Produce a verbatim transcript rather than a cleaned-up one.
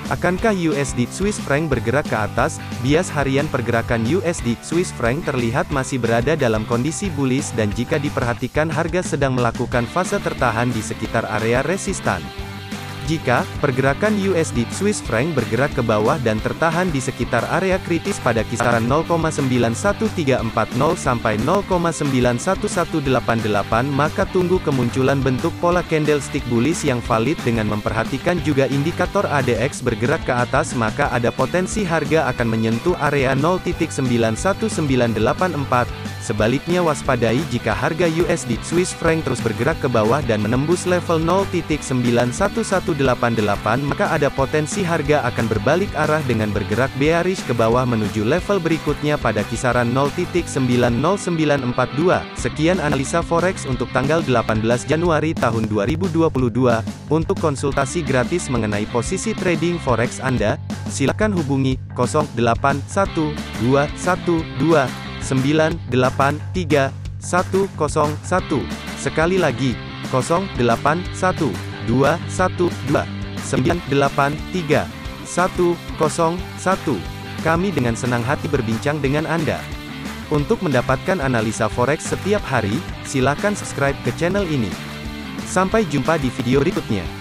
Akankah U S D Swiss franc bergerak ke atas? Bias harian pergerakan U S D Swiss franc terlihat masih berada dalam kondisi bullish dan jika diperhatikan harga sedang melakukan fase tertahan di sekitar area resistan. Jika pergerakan U S D Swiss franc bergerak ke bawah dan tertahan di sekitar area kritis pada kisaran nol koma sembilan satu tiga empat nol sampai nol koma sembilan satu satu delapan delapan, maka tunggu kemunculan bentuk pola candlestick bullish yang valid dengan memperhatikan juga indikator A D X bergerak ke atas, maka ada potensi harga akan menyentuh area nol titik sembilan satu sembilan delapan empat. Sebaliknya waspadai jika harga U S D Swiss franc terus bergerak ke bawah dan menembus level nol titik sembilan satu satu delapan delapan, maka ada potensi harga akan berbalik arah dengan bergerak bearish ke bawah menuju level berikutnya pada kisaran nol titik sembilan nol sembilan empat dua. Sekian analisa forex untuk tanggal delapan belas Januari tahun dua ribu dua puluh dua. Untuk konsultasi gratis mengenai posisi trading forex Anda, silakan hubungi nol delapan satu dua satu dua sembilan delapan tiga satu nol satu. Sekali lagi, nol delapan satu dua satu dua sembilan delapan tiga satu nol satu. Kami dengan senang hati berbincang dengan Anda. Untuk mendapatkan analisa forex setiap hari, silakan subscribe ke channel ini. Sampai jumpa di video berikutnya.